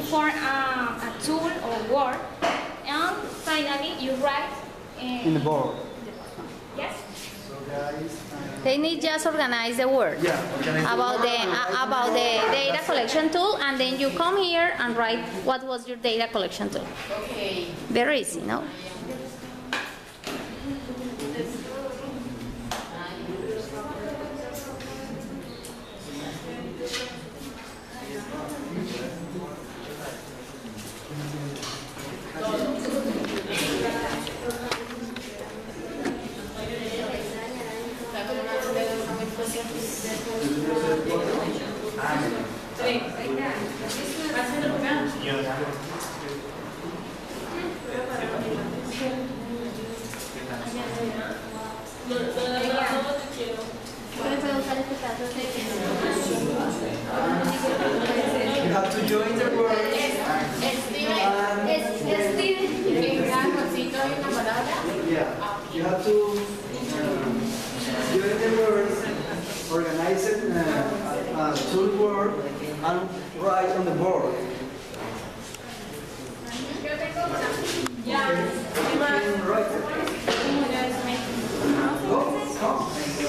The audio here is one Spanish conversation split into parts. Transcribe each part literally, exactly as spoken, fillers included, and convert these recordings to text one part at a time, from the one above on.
form um, a tool or word, and finally you write in, in the board. Yes. So guys, They need just organize the word yeah, organize the about word, the organize uh, about the word. data That's collection tool, and then you come here and write what was your data collection tool. Okay. Very easy, no? You have to join the word. Yeah, you have to uh, join the word, organize it, uh, uh, tool word, and write on the board. Yeah. Write it. Go, come.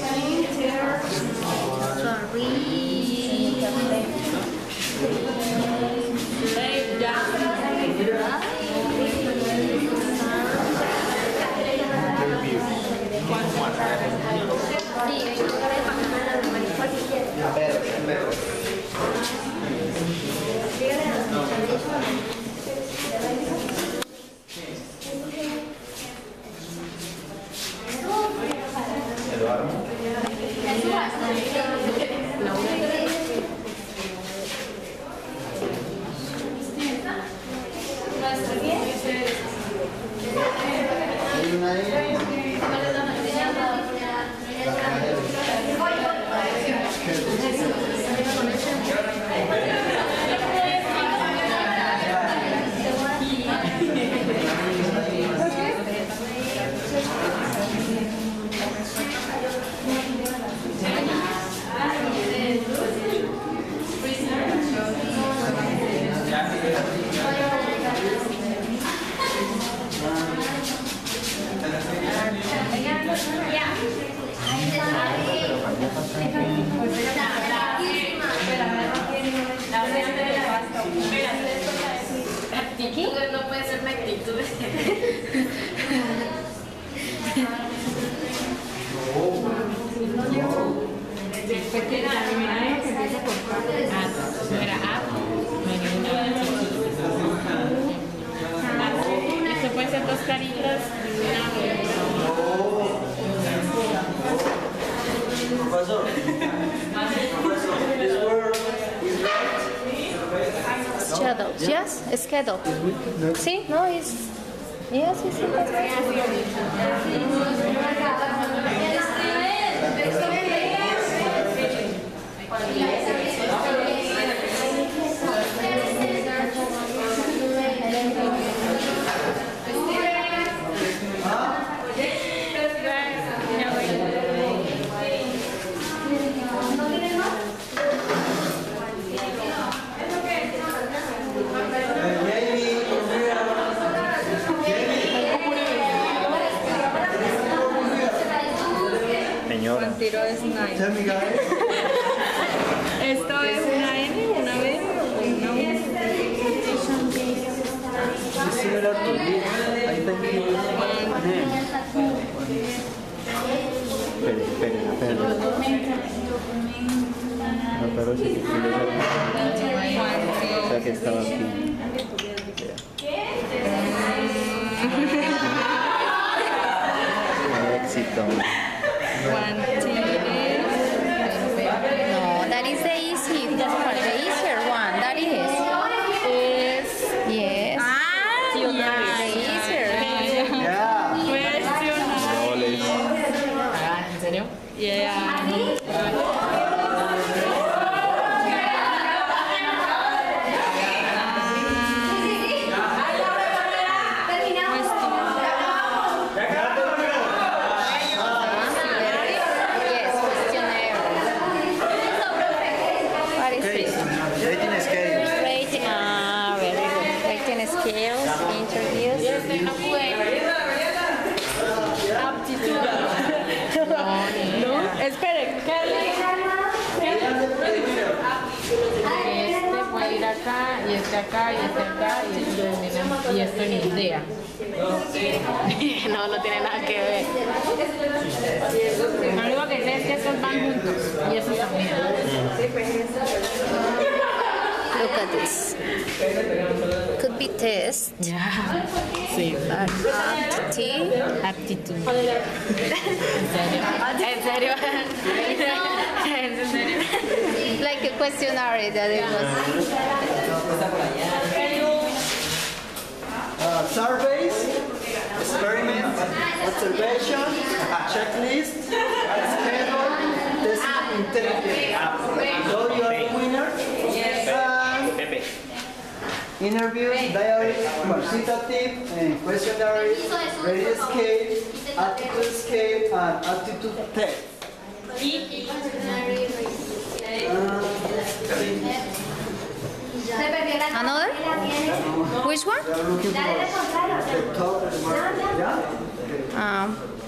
No puede ser la actitud. Esto puede ser dos caritas. Professor, Professor, this word is right. Schedule. Yes, schedule. See? No, it's yes, it's Tiro es una N. Tell me, guys. Esto es una N, una B o una U. It's similar to this. I think it is name. Espera, espera, espera. No, pero sí que quiero ver. O sea que estaba aquí. Éxito. no. That is the easy. That's one, the easier one. That is. Es. Yes. Ah, The easier. Yeah. ¿En serio? Yeah. Este puede ir acá, y este acá, y este acá, y esto, en- y esto ni idea. No, no tiene nada que ver. Lo único que sé es que estos van juntos, y esos también. Look at this. Could be test, Ya. Sí. but aptitude. Aptitud. ¿En serio? ¿En serio? ¿En serio? Like a questionnaire that it was. Uh, surveys, experiments, observation, checklist, schedule, testing intelligence. So you are the winner. And interviews, diaries, quantitative, uh, questionnaires, ready scale, attitude scale, and attitude test. Another? Which one? They are looking for the top, yeah? Um,